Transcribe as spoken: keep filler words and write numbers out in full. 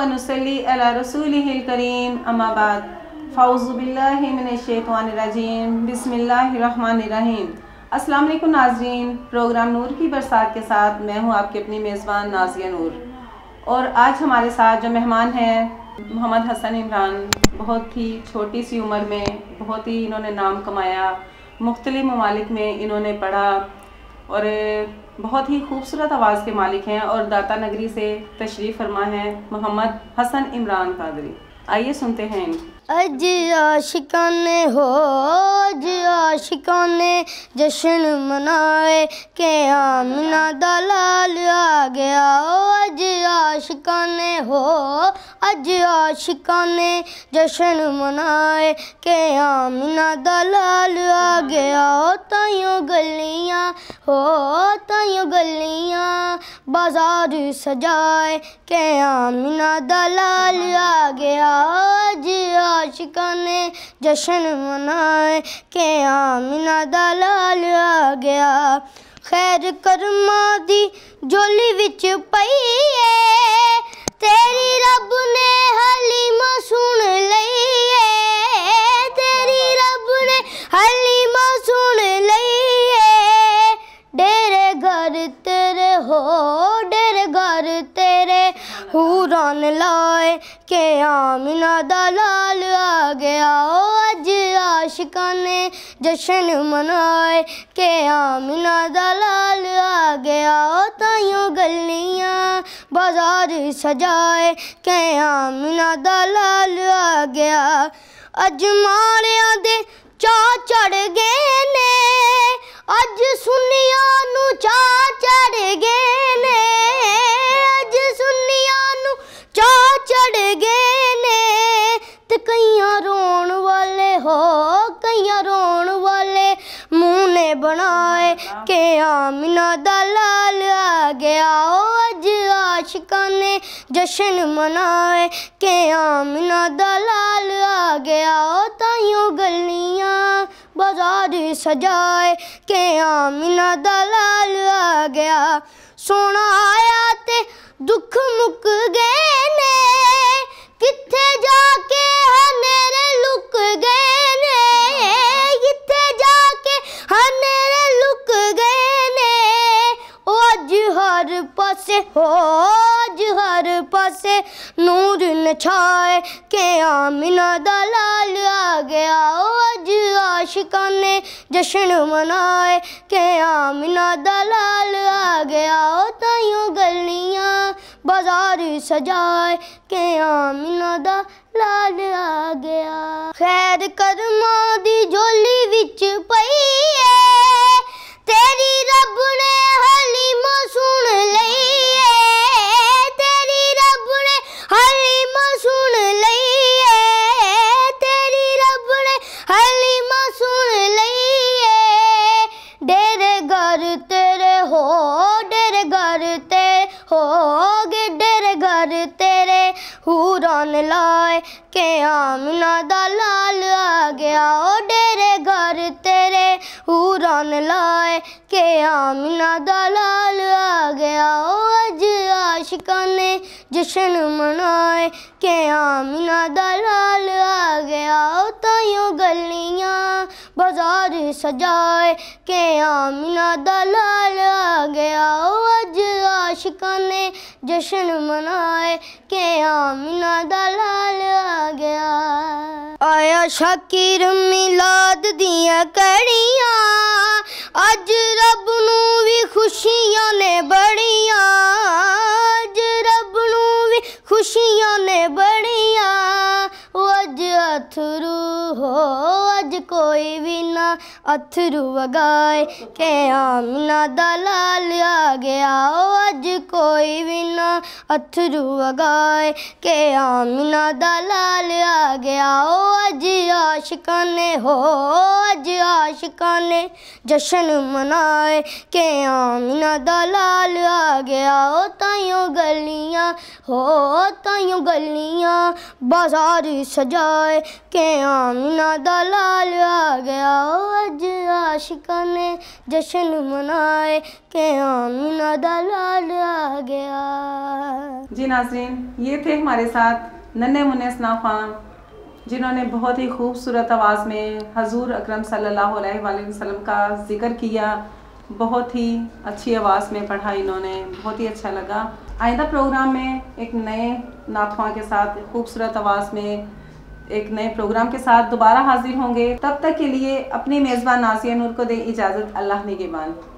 नुसल्ली अला रसूलिहिल करीम अम्मा बाद फ़ाउज़ु बिल्लाहि मिनश्शैतानिर्रजीम बिस्मिल्लाहिर्रहमानिर्रहीम। अस्सलाम वालेकुम नाज़रीन, प्रोग्राम नूर की बरसात के साथ मैं हूँ आपकी अपनी मेज़बान नाज़िया नूर। और आज हमारे साथ जो मेहमान हैं मोहम्मद हसन इमरान, बहुत ही छोटी सी उम्र में बहुत ही इन्होंने नाम कमाया, मुख्तलिफ ममालिक में इन्होंने पढ़ा और बहुत ही खूबसूरत आवाज़ के मालिक हैं और दाता नगरी से तशरीफ़ फरमा हैं मोहम्मद हसन इमरान कादरी। आइए सुनते हैं। अज आशिकाने हो अज आशिकाने जश्न मनाए के आमिना दा लाल आ गया। अज आशिकाने हो अज आशिकाने जश्न मनाए के आमिना दा लाल आ गया। ताइयों गलियां हो ताइयों गलियां बाजार सजाए के आमिना दा लाल आ गया। अज आशिकाने जश्न मनाए के आमिना दा लाल आ गया। खैर कर्मा दी झोली विच पई है तेरी रब ने हलीमा सुन लई है। तेरी रब ने हलीमा सुन लई है। डेरे घर तेरे हो डेरे घर तेरे हुरान लाए के आमिना दा लाल आ गया। अज आशिकाने जश्न मनाए के आमिना दा लाल आ गया। ताइयों गलियां बाजार सजाए के आमिना दा लाल आ गया। अज माड़ियां दे चा चढ़ गए ने अज सुनिया नू चा चढ़ गए ने। अज सुनिया नू चा चढ़ गए ने ते कईयां रोण वाले हो कईयां रोण वाले मुँह ने बनाए के आमिना दा लाल आ गया। अज आशिकाने जश्न मनाए के आमिना दा लाल आ गया। ताइयों गलियां बाजार सजाए के आमिना दा लाल आ गया। सोना आया ते दुख मुक गए ने किथे जाके हनेरे लुक गए ने। किथे जाके हनेरे लुक गए ने। ओ अज हर पासे हो अज हर पासे नूर नछाए के आमिना दा लाल आ गया। अज आशिकाने जश्न मनाए के आमिना दा लाल आ गया। ताइयों गलियां बाजार सजाए के आमिना दा लाल आ गया। खैर कर्मा दी झोली विच पई है तेरी रब ने हलीमा सुन लई है। तेरी रब ने हलीमा सुन लई है। तेरी रब ने हलीमा सुन लई है। डेरे घर तेरे हो डेरे घर तेरे हो गे डेरे घर तेरे हुरान लाए के आमिना दा लाल आ गया। ओ डेरे घर तेरे हुरान लाए के आमिना दा लाल आ गया। ओ अज आशिकाने जश्न मनाए के आमिना दा लाल आ गया। ताइयों गलियां बाजार सजाए के आमिना दा लाल आ गया। अज आशिकाने जश्न मनाए के आमिना दा लाल आ गया। आया शाकिर मिलाद दियां कड़ियां अज रब नू भी खुशियां ने बड़ियां। अज रब नू भी खुशियां ने बड़ियां। अज अथरू हो अज कोई भी ना अथरू वगाए के आमिना दा लाल आ गया। अज कोई भी ना अथरू वगाए के आमिना दा लाल आ गया। अज आशिकाने हो अज आशिकाने जश्न मनाए के आमिना दा लाल आ गया। ताइयों गलियां हो ताइयों गलियां बाजार सजाए के आमिना दा लाल आ गया। अज आशिकां ने जश्न मनाए के आमिना दा लाल आ गया। जी नाज़रीन, ये थे हमारे साथ नन्हे मुन्ने सना खान, जिन्होंने बहुत ही खूबसूरत आवाज़ में हजूर अकरम सल्लल्लाहु अलैहि वसल्लम का जिक्र किया। बहुत ही अच्छी आवाज़ में पढ़ा इन्होंने, बहुत ही अच्छा लगा। आइंदा प्रोग्राम में एक नए नातख़्वां के साथ खूबसूरत आवाज़ में एक नए प्रोग्राम के साथ दोबारा हाजिर होंगे। तब तक के लिए अपनी मेज़बान नाज़िया नूर को दे इजाज़त। अल्लाह निगहबान।